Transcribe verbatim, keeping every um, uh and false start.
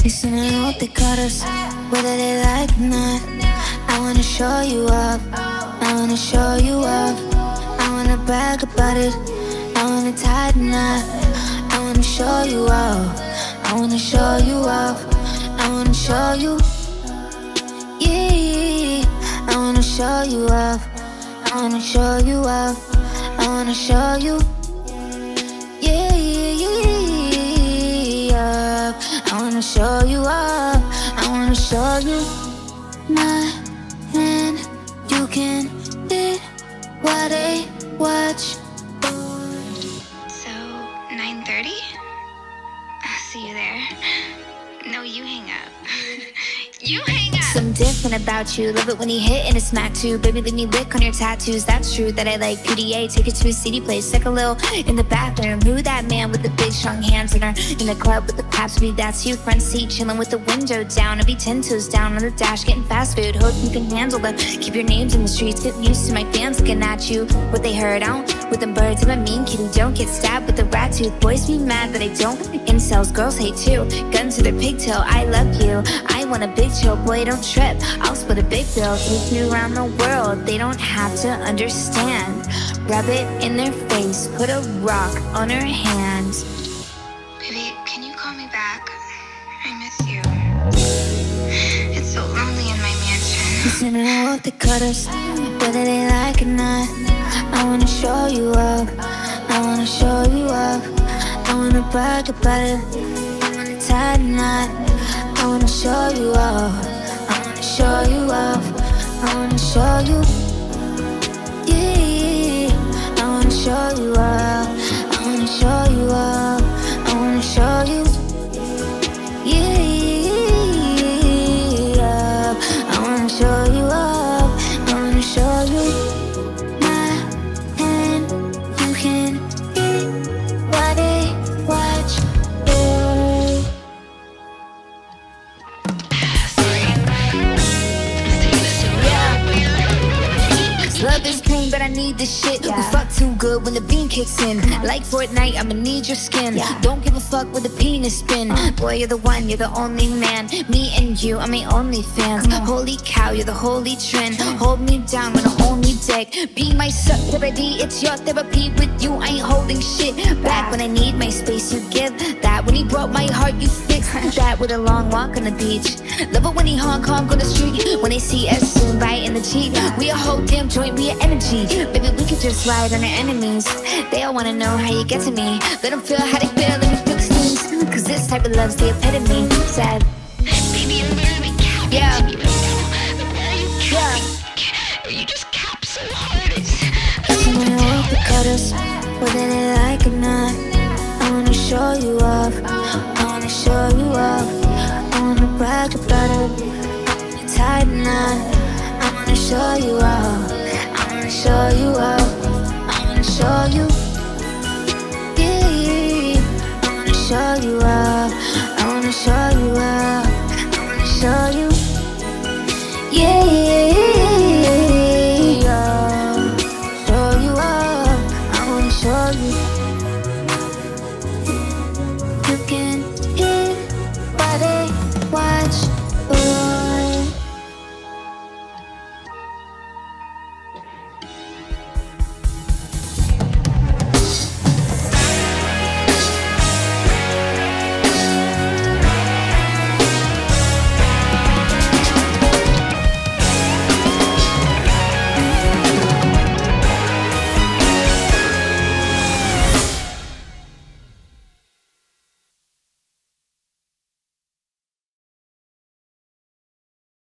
Listen, I hope they caught us, whether they like or not. I wanna show you up, I wanna show you up. I wanna brag about it, I wanna tie the knot. I wanna show you up, I wanna show you up. I wanna show you, yeah. I wanna show you up, I wanna show you up. I wanna show you, yeah, yeah, yeah. I wanna show you up, I wanna show you. My hand, you can hit what they watch. So, nine thirty? I'll see you there. No, you hang up. You hang up! Something different about you, love it when you hit and it's smack too. Baby, leave me lick on your tattoos, that's true that I like. P D A, take it to a city place, stick a little in the bathroom. Who that man with the big strong hands in her? In the club with the paps, be that's you. Front seat, chilling with the window down. I'll be ten toes down on the dash, getting fast food. Hope you can handle it, keep your names in the streets. Get used to my fans looking at you. What they heard, out with them birds. I'm a mean kitty, don't get stabbed with a rat tooth. Boys be mad that I don't, incels, girls hate too. Guns to their pigtail, I love you. I want a big chill, boy, don't trip. I'll split a big bill, take you around the world. They don't have to understand. Rub it in their face, put a rock on her hand. Baby, can you call me back? I miss you. It's so lonely in my mansion. Listen, I hope they cut us, whether they like or not. I wanna show you up, I wanna show you up. I wanna brag about it, I wanna tie the knot. I wanna show you up, I wanna show you up. I wanna show you, yeah. I wanna show you up, I wanna show you up. I wanna show you, yeah. I wanna show you up, I wanna show you. My hand, you can hit what they watch. Love is pain, but I need this shit. Yeah. We fuck too good when the beam kicks in. Like Fortnite, I'ma need your skin. Yeah. Don't give a fuck with the penis spin. Boy, you're the one, you're the only man. Me and you, I'm my only fans. Holy cow, you're the holy trend. Hold me down when I hold me deck. Be my therapy, it's your therapy. With you, I ain't holding shit back. When I need my space, you give that. When he broke my heart, you fixed that. With a long walk on the beach. Love it when he Hong Kong on the street. When they see us soon, right in the Jeep. We a whole damn joint, we a energy. Baby, we could just ride on our enemies. They all wanna know how you get to me. Let them feel how they feel, let me fix things. Cause this type of love's the epitome. Sad. Baby, I'm literally capping Yeah. to me right now. Why are you capping? Yeah. You just cap so hard. It's, Listen, I hope they cut us, whether they like or not. I wanna show you up, I wanna show you up. I wanna brag about it, I wanna tie the knot. I wanna show you up, I wanna show you up. I wanna show you, yeah. I wanna show you up, I wanna show you up. I wanna show you, yeah. Show you up, I wanna show you. You can hear what they watch. Ooh.